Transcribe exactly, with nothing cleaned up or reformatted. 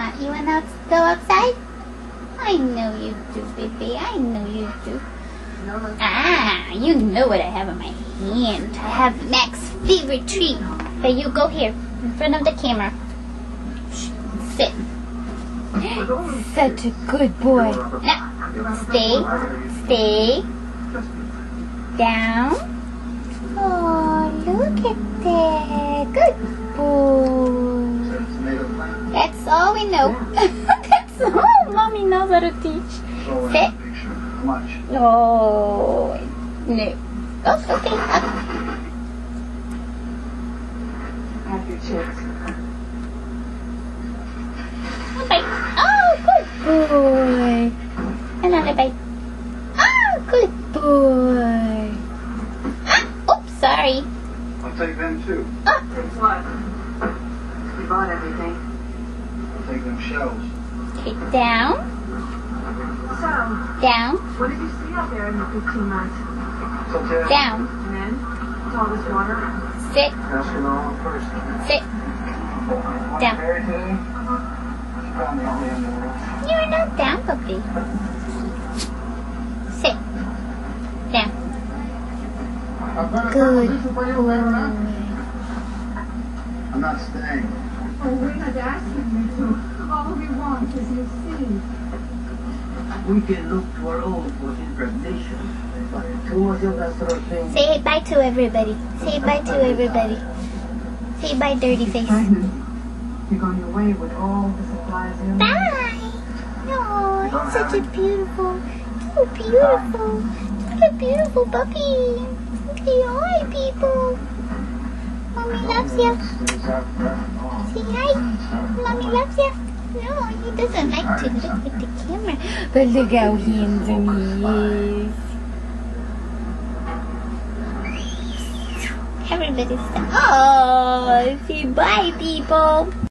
Uh, you wanna go outside? I know you do, baby. I know you do. Ah, you know what I have in my hand. I have Max's favorite treat. Okay, you go here, in front of the camera. Sit. Such a good boy. Now, stay, stay. Down. Oh, look at that. Good boy. That's all we know. That's all Mommy knows how to teach. Sit. Oh, no. Oh, okay. Up. Have your chips. One bite. Oh, good boy. Another bite. Oh, good boy. Ah, oops, sorry. I'll take them too. Oh. Thanks what? You bought everything. I'll take them shells. Okay, down. So, Down. what did you see out there in the fifteen months? Okay. Down. And then, with all this water? Sit. Asking all first. Sit. Down. Married today? She found the only in the world. You're not down, puppy. Sit. Down. Good boy. I'm not staying. Oh, we're not asking you to. All we want is your seed. We can look to our own for impregnation. Say bye to everybody. Say bye to everybody. Say bye, dirty face. You're on your way with all the supplies in. Bye. Oh, he's such a beautiful, so beautiful, such a beautiful puppy. Say hi, people. Mommy loves you. Say hi. Mommy loves you. No, he doesn't like to look at the camera. But look how handsome he is. Everybody's oh, say bye, people.